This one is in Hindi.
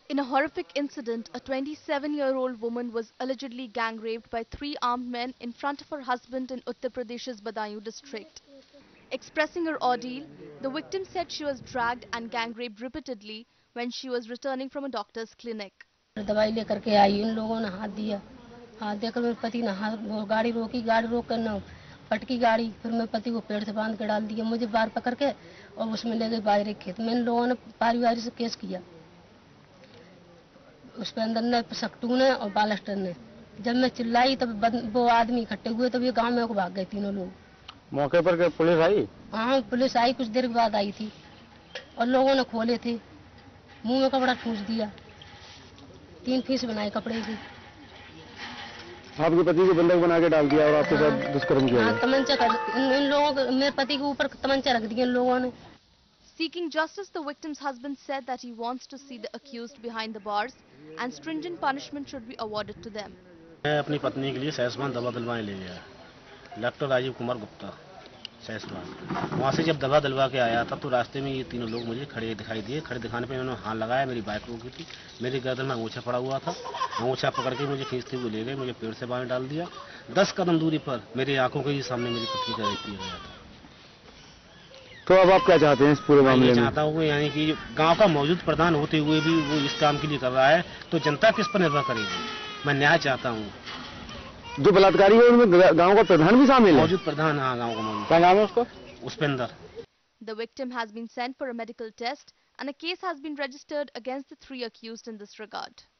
In a horrific incident, a 27-year-old woman was allegedly gang raped by 3 armed men in front of her husband in Uttar Pradesh's Badaun district. Expressing her ordeal, the victim said she was dragged and gang raped repeatedly when she was returning from a doctor's clinic. दवाई लेकर के आई, इन लोगों ने हाथ देकर मेरे पति ने गाड़ी रोक कर न पटकी गाड़ी, फिर मेरे पति को पेड़ से बांध के डाल दिया, मुझे बाहर पकड़ के और उसमें ले गए बाजरे के खेत में। इन लोगों ने पारिवारिक से केस किया, उसके अंदर ने सक्टू ने और बालस्टर ने। जब मैं चिल्लाई तब वो आदमी इकट्ठे हुए, तब ये गांव में को भाग गए तीनों लोग। मौके पर क्या पुलिस आई? हाँ, पुलिस आई, कुछ देर बाद आई थी और लोगों ने खोले थे, मुंह में कपड़ा ठूस दिया, 3 फीस बनाए कपड़े की। आपके पति को बंधक बना के डाल दिया और आपके साथ दुष्कर्म किया? हाँ, तमंचा इन लोगों को, मेरे पति के ऊपर तमंचा रख दिया इन लोगों ने। Seeking justice, the victim's husband said that he wants to see the accused behind the bars and stringent punishment should be awarded to them. मैं अपनी पत्नी के लिए सैसमान दवा दिलवाने ले गया, डॉक्टर राजीव कुमार गुप्ता सैसमान। वहाँ से जब दवा दिलवा के आया था तो रास्ते में ये तीनों लोग मुझे खड़े दिखाई दिए। खड़े दिखाने पे उन्होंने हाथ लगाया, मेरी बाइक रोकी थी, मेरी गर्दन में अंगूछा पड़ा हुआ था, अंगूछा पकड़ के मुझे खींचते हुए ले गए, मुझे पेड़ से बाहर डाल दिया। 10 कदम दूरी पर मेरी आंखों के सामने मेरी पत्नी का रेप किया गया था। तो अब आप क्या चाहते हैं इस पूरे मामले में? चाहता हूँ यानी कि गांव का मौजूद प्रधान होते हुए भी वो इस काम के लिए कर रहा है, तो जनता किस पर निर्भर करेगी? मैं न्याय चाहता हूँ। जो बलात्कारी है उनमें गांव का प्रधान भी शामिल है? मौजूद प्रधान, हाँ, गांव का मौजूद। क्या नाम है उसका? Upendra. The victim has been sent for a medical test and a case has been registered against the 3 accused in this regard.